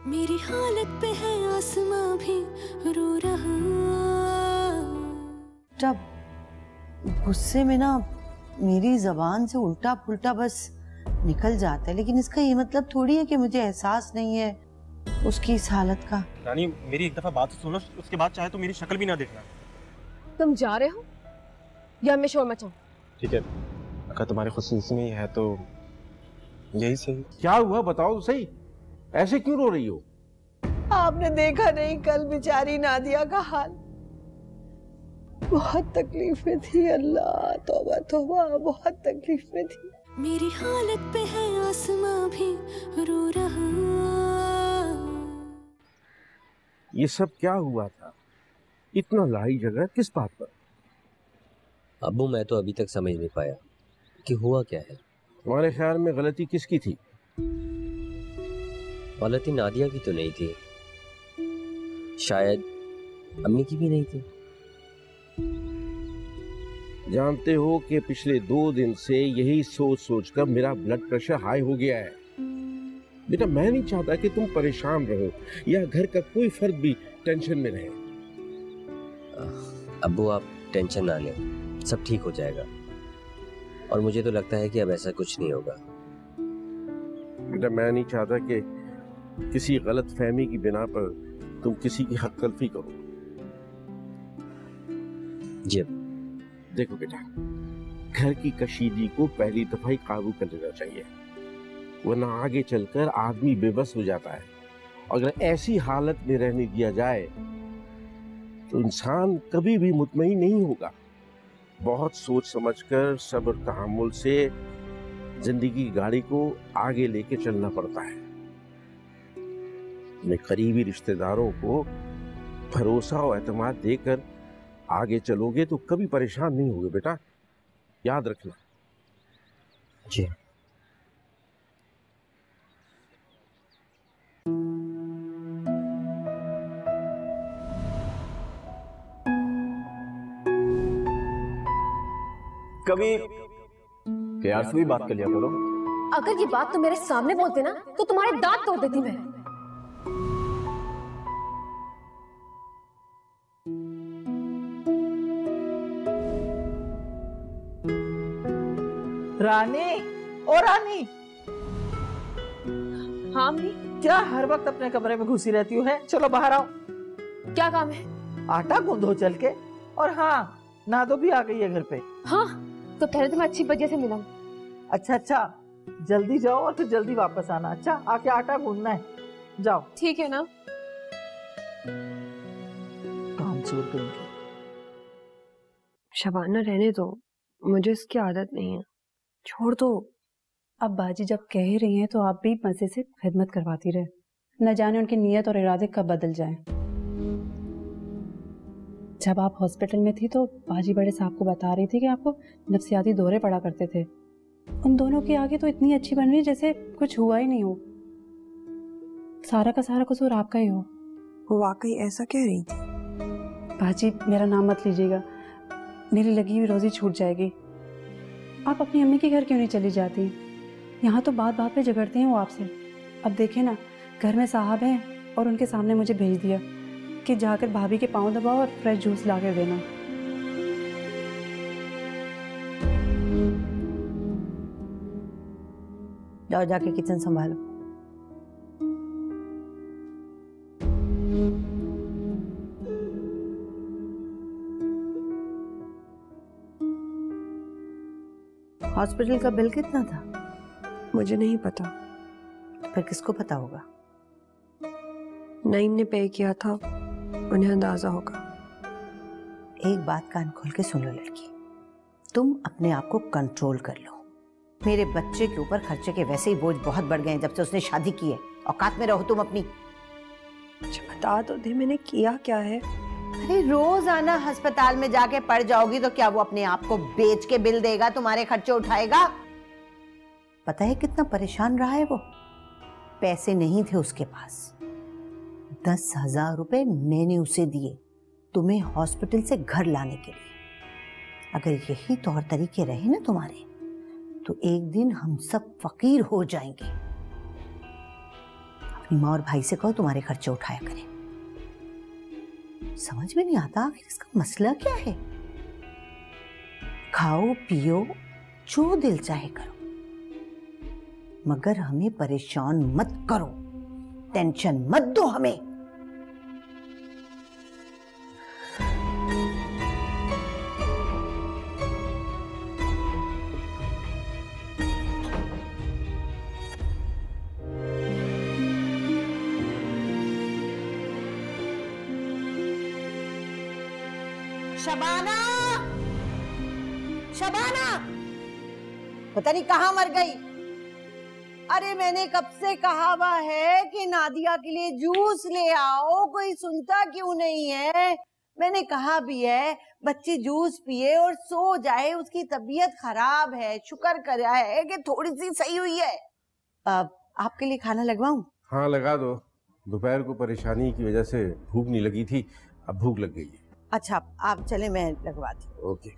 मेरी हालत पे है आसमां भी रो रहा। जब गुस्से में ना मेरी जबान से उल्टा पुल्टा बस निकल जाता है, लेकिन इसका ये मतलब थोड़ी है कि मुझे एहसास नहीं है उसकी इस हालत का। रानी मेरी एक दफा बात सुनो, उसके बाद चाहे तो मेरी शक्ल भी ना देखना। तुम जा रहे हो या मैं शोर मचाऊं? ठीक है, अगर तुम्हारी खुशी में है तो यही सही। क्या हुआ बताओ तो सही, ऐसे क्यों रो रही हो? आपने देखा नहीं कल बेचारी नादिया का हाल, बहुत तकलीफ में थी। अल्लाह तौबा तौबा, बहुत तकलीफ में थी। मेरी हालत पे है आसमां भी रो रहा। ये सब क्या हुआ था? इतना लड़ाई झगड़ा किस बात पर? अब्बू मैं तो अभी तक समझ नहीं पाया कि हुआ क्या है। तुम्हारे ख्याल में गलती किसकी थी? गलती नादिया की तो नहीं थी, शायद अम्मी की भी नहीं थी। जानते हो कि पिछले 2 दिन से यही सोच सोच कर मेरा ब्लड प्रेशर हाई हो गया है। बेटा मैं नहीं चाहता कि तुम परेशान रहो या घर का कोई फर्द भी टेंशन में रहे। अब्बू आप टेंशन ना लें, सब ठीक हो जाएगा। और मुझे तो लगता है कि अब ऐसा कुछ नहीं होगा। बेटा मैं नहीं चाहता कि किसी गलत फहमी की बिना पर तुम किसी की हक तलफी करो। जी देखो बेटा, घर की कशीदगी को पहली दफा ही काबू कर लेना चाहिए, वरना आगे चलकर आदमी बेबस हो जाता है। अगर ऐसी हालत में रहने दिया जाए तो इंसान कभी भी मुतमईन नहीं होगा। बहुत सोच समझकर सब्र तहम्मुल से जिंदगी की गाड़ी को आगे लेके चलना पड़ता है। अपने करीबी रिश्तेदारों को भरोसा और एतमाद देकर आगे चलोगे तो कभी परेशान नहीं होगे बेटा, याद रखना। जी कभी प्यार से भी बात कर लिया करो। अगर ये बात तुम मेरे सामने बोलते ना तो तुम्हारे दांत तोड़ देती मैं। रानी, ओ रानी। हाँ अम्मी। क्या हर वक्त अपने कमरे में घुसी रहती है? चलो बाहर आओ। क्या काम है? आटा गूंदो चल के। और हाँ, नादो भी आ गई है घर पे। हाँ तो पहले तो मैं अच्छी वजह से मिला। अच्छा अच्छा, जल्दी जाओ और फिर जल्दी वापस आना। अच्छा, आके आटा गूंदना है, जाओ। ठीक है ना। काम चोर करेंगे। शबाना रहने दो, मुझे इसकी आदत नहीं है, छोड़ दो। अब बाजी जब कह ही रही हैं तो आप भी मजे से खिदमत करवाती रहे, न जाने उनकी नीयत और इरादे कब बदल जाएं। जब आप हॉस्पिटल में थी तो बाजी बड़े साहब को बता रही थी कि आपको नफ्सियाती दौरे पड़ा करते थे। उन दोनों के आगे तो इतनी अच्छी बन रही जैसे कुछ हुआ ही नहीं हो। सारा का सारा कसूर आपका ही हो। वो वाकई ऐसा कह रही थी? बाजी मेरा नाम मत लीजिएगा, मेरी लगी हुई रोजी छूट जाएगी। आप अपनी अम्मी के घर क्यों नहीं चली जाती? यहाँ तो बात बात पे झगड़ते हैं वो आपसे। अब देखे ना, घर में साहब हैं और उनके सामने मुझे भेज दिया कि जाकर भाभी के पाँव दबाओ और फ्रेश जूस ला कर देना। जाओ जाके किचन संभालो। हॉस्पिटल का बिल कितना था? मुझे नहीं पता। फिर किसको पता होगा? नईम ने पे किया था, उन्हें अंदाजा होगा। एक बात कान खोल के सुन लो लड़की, तुम अपने आप को कंट्रोल कर लो। मेरे बच्चे के ऊपर खर्चे के वैसे ही बोझ बहुत बढ़ गए हैं जब से उसने शादी की है। औकात में रहो तुम अपनी। अच्छा बता तो दे, मैंने किया क्या है? अरे रोज आना अस्पताल में जाके पड़ जाओगी तो क्या वो अपने आप को बेच के बिल देगा, तुम्हारे खर्चे उठाएगा? पता है कितना परेशान रहा है वो। पैसे नहीं थे उसके पास। 10,000 रुपए मैंने उसे दिए तुम्हें हॉस्पिटल से घर लाने के लिए। अगर यही तौर तरीके रहे ना तुम्हारे तो एक दिन हम सब फकीर हो जाएंगे। अपनी माँ और भाई से कहो तुम्हारे खर्चे उठाया करें। समझ में नहीं आता आखिर इसका मसला क्या है। खाओ पियो जो दिल चाहे करो, मगर हमें परेशान मत करो, टेंशन मत दो हमें। शबाना, शबाना, पता नहीं कहां मर गई। अरे मैंने कब से कहा हुआ है कि नादिया के लिए जूस ले आओ, कोई सुनता क्यों नहीं है। मैंने कहा भी है बच्ची जूस पिए और सो जाए, उसकी तबीयत खराब है, शुक्र करा है कि थोड़ी सी सही हुई है। आपके लिए खाना लगवाऊं? हाँ लगा दो, दोपहर को परेशानी की वजह से भूख नहीं लगी थी, अब भूख लग गई है। अच्छा आप चले, मैं लगवाती हूँ। ओके।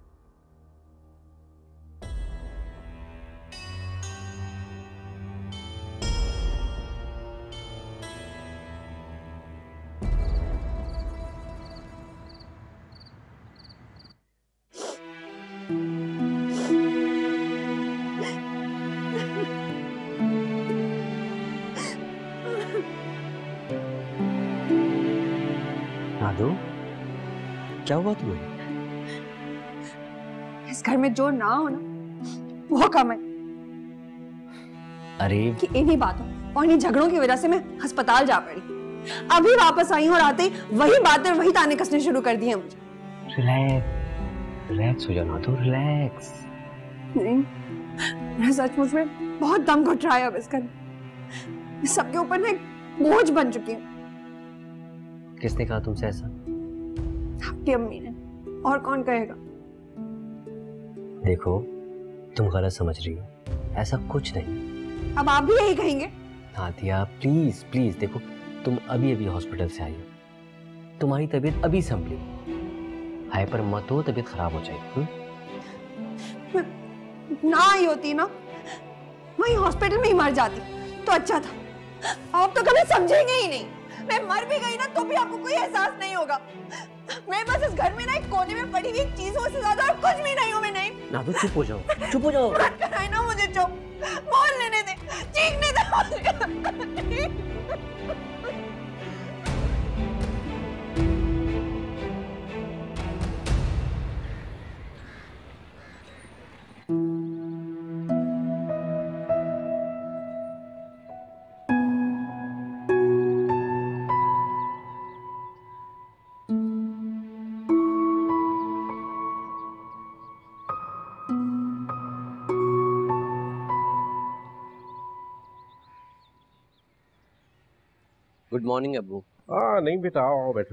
नादो, क्या हुआ तुम्हें? इस घर में जो ना हो ना वो कम है। अरे कि इन्हीं बातों और इन्हीं झगड़ों की वजह से मैं अस्पताल जा पड़ी। अभी वापस आई हूँ और आते ही वही बातें वही ताने कसने शुरू कर दिए मुझे। रिलैक्स हो जाओ नादो, रिलैक्स। नहीं, मैं सचमुच में बहुत दम घुट रहा है अब इस घर में। सबके ऊपर मैं बोझ बन चुकी हूँ। किसने कहा तुमसे ऐसा? आपकी अम्मी ने, और कौन कहेगा। देखो तुम गलत समझ रही हो, ऐसा कुछ नहीं। अब आप भी यही कहेंगे? नादिया प्लीज प्लीज, देखो तुम अभी अभी हॉस्पिटल से आई हो, तुम्हारी तबीयत अभी संभली, हाइपर मत हो, तबीयत खराब हो जाएगी। ना आई होती ना, वही हॉस्पिटल में ही मर जाती तो अच्छा था। आप तो कभी समझेंगे ही नहीं। मैं मर भी गई ना तो भी आपको कोई एहसास नहीं होगा। मैं बस इस घर में ना एक कोने में पड़ी हुई एक चीज हूँ, उससे ज्यादा और कुछ भी नहीं हूँ मैं। नहीं नादो चुप हो जाओ, चुप हो जाओ। मत कराए ना मुझे चुप, बोल लेने दे, चीखने दे। गुड मॉर्निंग अब्बू। हाँ नहीं बेटा, आओ बैठो।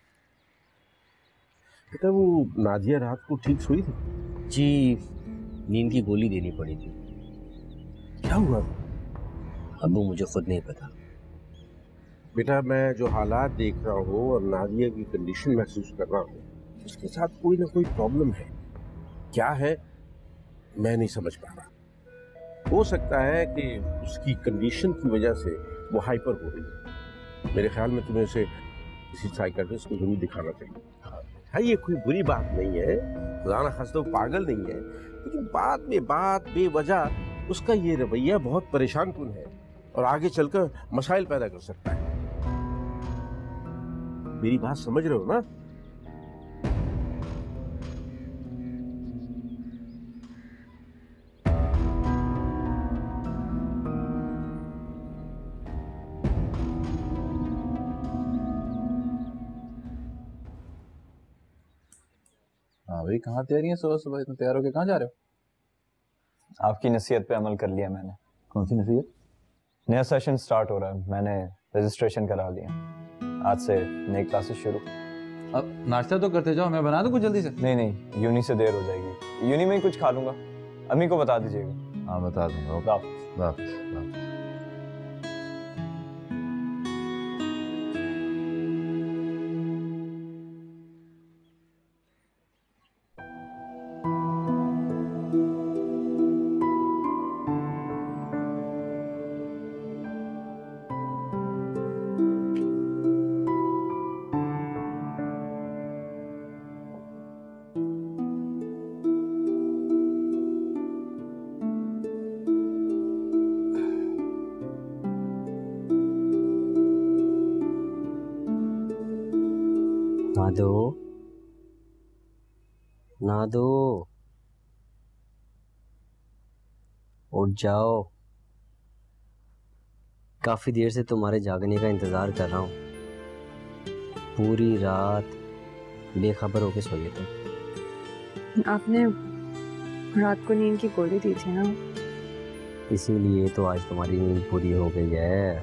बेटा वो नादिया रात को ठीक सोई थी? जी नींद की गोली देनी पड़ी थी। क्या हुआ? अब्बू मुझे खुद नहीं पता। बेटा मैं जो हालात देख रहा हूँ और नादिया की कंडीशन महसूस कर रहा हूँ, उसके साथ कोई ना कोई प्रॉब्लम है। क्या है मैं नहीं समझ पा रहा। हो सकता है कि उसकी कंडीशन की वजह से वो हाइपर हो रही है। मेरे ख्याल में तुम्हें उसे किसी साइकियाट्रिस्ट को जरूर दिखाना चाहिए। हाँ ये कोई बुरी बात नहीं है, खुदा ना खास्ता वो पागल नहीं है, लेकिन बात बेवजह उसका ये रवैया बहुत परेशान कुन है और आगे चलकर मसाइल पैदा कर सकता है। मेरी बात समझ रहे हो ना? हाँ भाई, कहाँ तैयारी है? सुबह सुबह इतना तैयार होके कहाँ जा रहे हो? आपकी नसीहत पे अमल कर लिया मैंने। कौन सी नसीहत? नया सेशन स्टार्ट हो रहा है, मैंने रजिस्ट्रेशन करा लिया। आज से नई क्लासेस शुरू। अब नाश्ता तो करते जाओ, मैं बना दूं कुछ जल्दी से। नहीं यूनी से देर हो जाएगी, यूनी में ही कुछ खा लूंगा। अम्मी को बता दीजिएगा। हाँ बता दूंगा। वापस। नादो, नादो, उठ जाओ। काफी देर से तुम्हारे जागने का इंतजार कर रहा हूँ। पूरी रात बेखबर होके सोए तुम। आपने रात को नींद की गोली दी थी ना, इसीलिए तो आज तुम्हारी नींद पूरी हो गई है।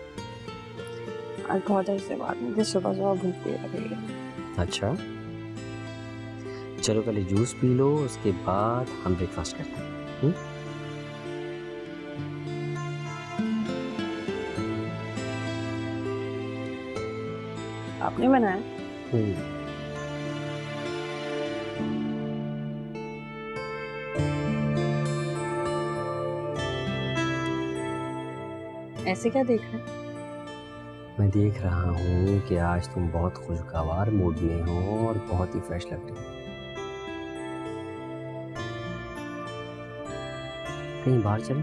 आज बहुत देर से बाद मुझे सुबह सुबह भूख भी लग रही है। अच्छा, चलो पहले जूस पी लो, उसके बाद हम ब्रेकफास्ट करते हैं। आपने बनाया? ऐसे क्या देख रहे हैं? मैं देख रहा हूँ कि आज तुम बहुत खुशगवार मूड में हो और बहुत ही फ्रेश लग रही हो। कहीं बाहर चले?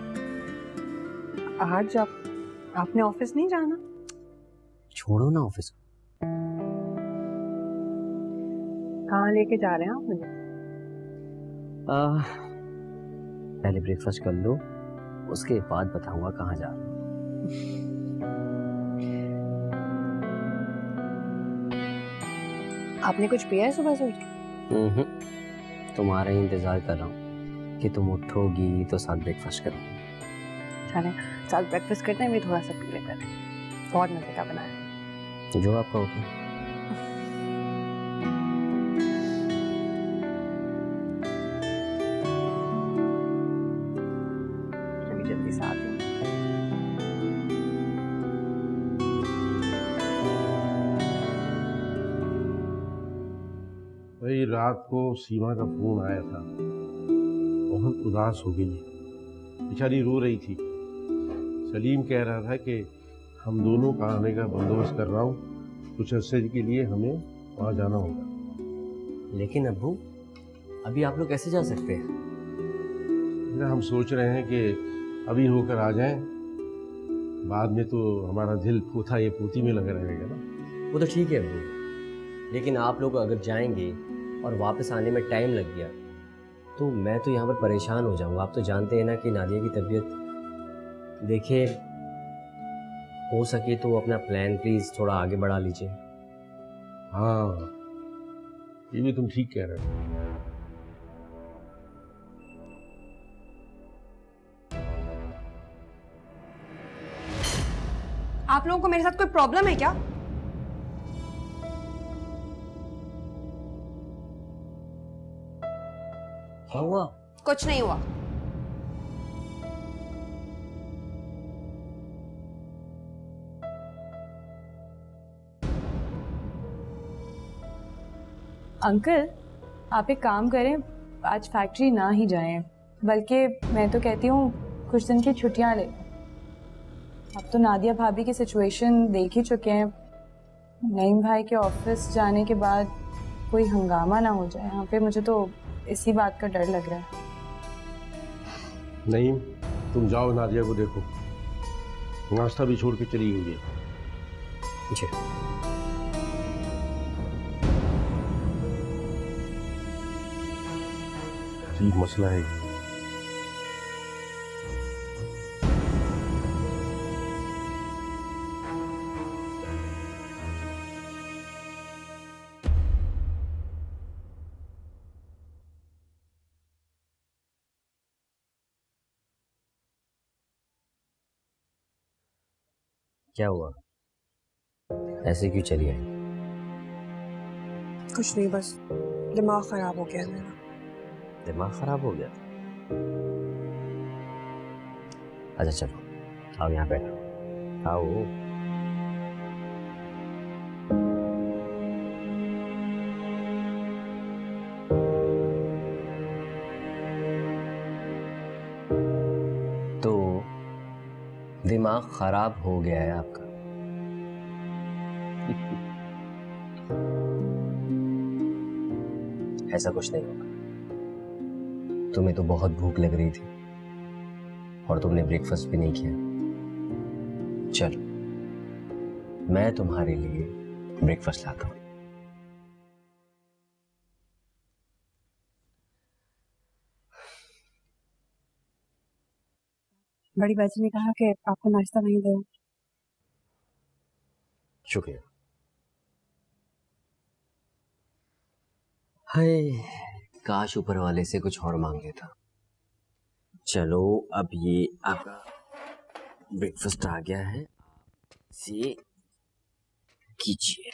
आज आपने ऑफिस नहीं जाना? छोड़ो ना ऑफिस। कहाँ लेके जा रहे हैं आप मुझे? पहले ब्रेकफास्ट कर लो, उसके बाद बताऊंगा कहाँ जा रहा हूँ। आपने कुछ पिया है सुबह से? तुम्हारा ही इंतजार कर रहा हूँ कि तुम उठोगी तो साथ ब्रेकफास्ट करूँगी। चलें साथ ब्रेकफास्ट करते हैं, भी थोड़ा सा पी लेते हैं। बहुत मजे का बनाया है। जो आपका होगा। जल्दी से आती हूँ। भाई रात को सीमा का फोन आया था, बहुत उदास हो गई, बेचारी रो रही थी। सलीम कह रहा था कि हम दोनों का आने का बंदोबस्त कर रहा हूँ, कुछ अर्से के लिए हमें वहाँ जाना होगा। लेकिन अब्बू, अभी आप लोग कैसे जा सकते हैं? हम सोच रहे हैं कि अभी होकर आ जाएं, बाद में तो हमारा दिल पोथा ये पोती में लगा रहेगा ना। वो तो ठीक है अब्बू, लेकिन आप लोग अगर जाएंगे और वापस आने में टाइम लग गया तो मैं तो यहाँ पर परेशान हो जाऊँगा। आप तो जानते हैं ना कि नादिया की तबीयत। देखिए, हो सके तो अपना प्लान प्लीज थोड़ा आगे बढ़ा लीजिए। हाँ, ये भी तुम ठीक कह रहे हो। आप लोगों को मेरे साथ कोई प्रॉब्लम है क्या? क्या हुआ? कुछ नहीं हुआ। अंकल, आप एक काम करें, आज फैक्ट्री ना ही जाएं, बल्कि मैं तो कहती हूँ कुछ दिन की छुट्टियां लें। अब तो नादिया भाभी की सिचुएशन देख ही चुके हैं। नईम भाई के ऑफिस जाने के बाद कोई हंगामा ना हो जाए यहाँ पे, मुझे तो इसी बात का डर लग रहा है। नहीं, तुम जाओ नादिया को देखो, नाश्ता भी छोड़ के चली गई है। जी। ठीक मसला है। क्या हुआ? ऐसे क्यों चली आई? कुछ नहीं, बस दिमाग खराब हो गया मेरा। दिमाग खराब हो गया? अच्छा चलो, आओ यहाँ बैठो, आओ। तो दिमाग खराब हो गया है आपका? ऐसा कुछ नहीं होगा। तुम्हें तो बहुत भूख लग रही थी और तुमने ब्रेकफास्ट भी नहीं किया। चलो, मैं तुम्हारे लिए ब्रेकफास्ट लाता हूँ। बड़ी बाजी ने कहा कि आपको नाश्ता नहीं दे। शुक्रिया। हाय, काश ऊपर वाले से कुछ और मांग लेता। चलो अब ये आपका ब्रेकफास्ट आ गया है, इसे कीजिए।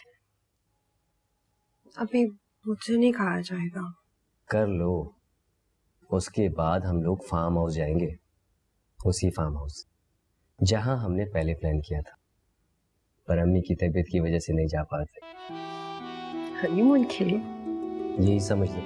अभी मुझसे नहीं खाया जाएगा। कर लो, उसके बाद हम लोग फार्म हाउस जाएंगे, उसी फार्म हाउस जहां हमने पहले प्लान किया था, पर अम्मी की तबीयत की वजह से नहीं जा पाते। हनीमून के लिए? यही समझ लो।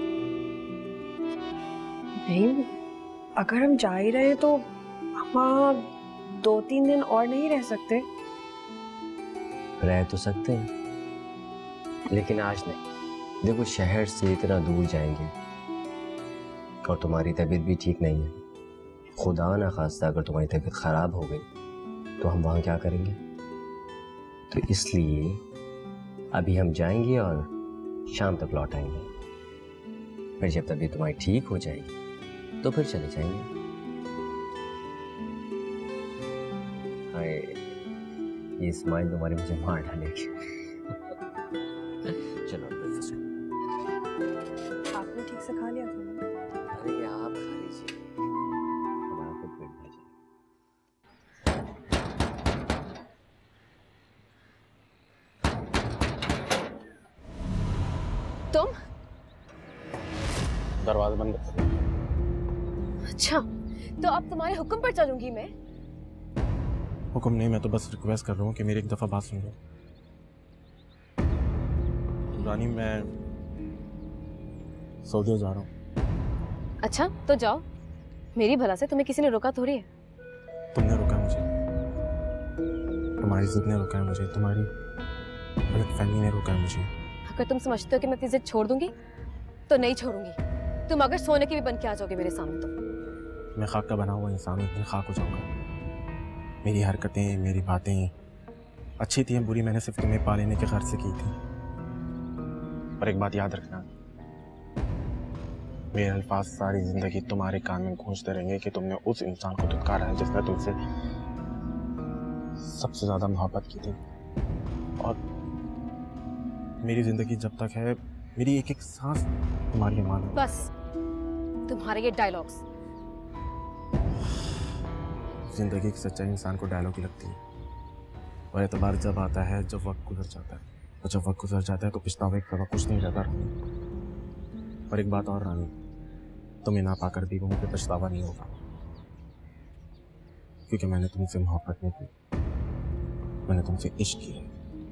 नहीं, अगर हम जा ही रहे तो वहाँ 2-3 दिन और नहीं रह सकते? रह तो सकते हैं, लेकिन आज नहीं। देखो, शहर से इतना दूर जाएंगे और तुम्हारी तबीयत भी ठीक नहीं है। खुदा ना खास्ता अगर तुम्हारी तबीयत खराब हो गई तो हम वहाँ क्या करेंगे? तो इसलिए अभी हम जाएंगे और शाम तक लौट आएंगे। फिर जब तबीयत तुम्हारी ठीक हो जाएगी तो फिर चले जाएंगे। हाय, ये स्माइल तुम्हारी मुझे मार डालेगी। चलो ब्रेकफास्ट करो। आपने ठीक से खा लिया था ना? अरे आप खा लीजिए, हमारा खुद पेट भर जाए। तुम? दरवाजा बंद कर। अच्छा, तो अब तुम्हारे हुक्म पर चलूंगी मैं? हुक्म नहीं, मैं तो बस रिक्वेस्ट कर रहा हूँ कि मेरी एक दफा बात सुन लो। रानी, मैं सऊदी जा रहा हूँ। अच्छा, तो जाओ। मेरी भला से तुम्हें किसी ने रोका थोड़ी है। तुमने रोका मुझे, तुम्हारी जिद ने रोका है मुझे, तुम्हारी गलतफहमी ने रोका है मुझे। अगर तुम समझते हो कि मैं अपनी जिद छोड़ दूंगी तो नहीं छोड़ूंगी। तुम अगर सोने के भी बन के आ जाओगे मेरे सामने तो मैं खाक का बना हुआ इंसान हूँ, खाक हो जाऊंगा। मेरी हरकतें, मेरी बातें अच्छी थी या बुरी, मैंने सिर्फ तुम्हें पा लेने के गर्ज से की थी। पर एक बात याद रखना, मेरे अल्फाज सारी जिंदगी तुम्हारे कान में गूंजते रहेंगे कि तुमने उस इंसान को धुतकारा है जिसने तुमसे सबसे ज्यादा मोहब्बत की थी। और मेरी जिंदगी जब तक है, मेरी एक एक सांस तुम्हारी अमान है। बस तुम्हारे ये डायलॉग्स। जिंदगी की सच्चाई इंसान को डायलॉग ही लगती है, और एतबार जब आता है जब वक्त गुजर जाता है, और जब वक्त गुजर जाता है तो पछतावे के कुछ नहीं रहता। और एक बात और रानी, तुम्हें ना पाकर भी मुझे पछतावा नहीं होगा, क्योंकि मैंने तुमसे मोहब्बत नहीं की, मैंने तुमसे इश्क किया।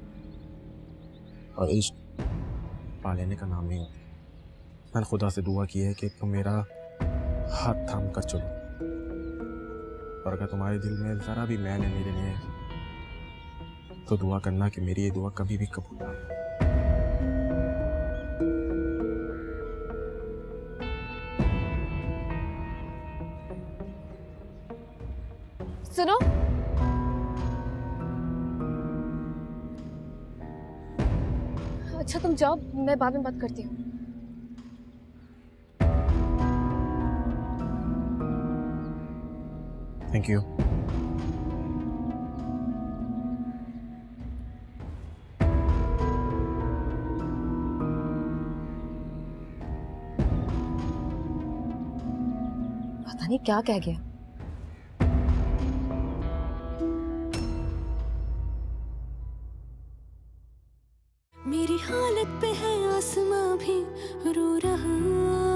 और इश्क पा लेने का नाम नहीं होता। मैंने खुदा से दुआ की है कि तुम मेरा हाथ थाम कर चलो, और अगर तुम्हारे दिल में जरा भी मैल है मेरे लिए तो दुआ करना कि मेरी ये दुआ कभी भी कबूल ना हो। सुनो, अच्छा तुम जाओ, मैं बाद में बात करती हूँ। Thank you. पता नहीं क्या कह गया। मेरी हालत पे है आसमां भी रो रहा।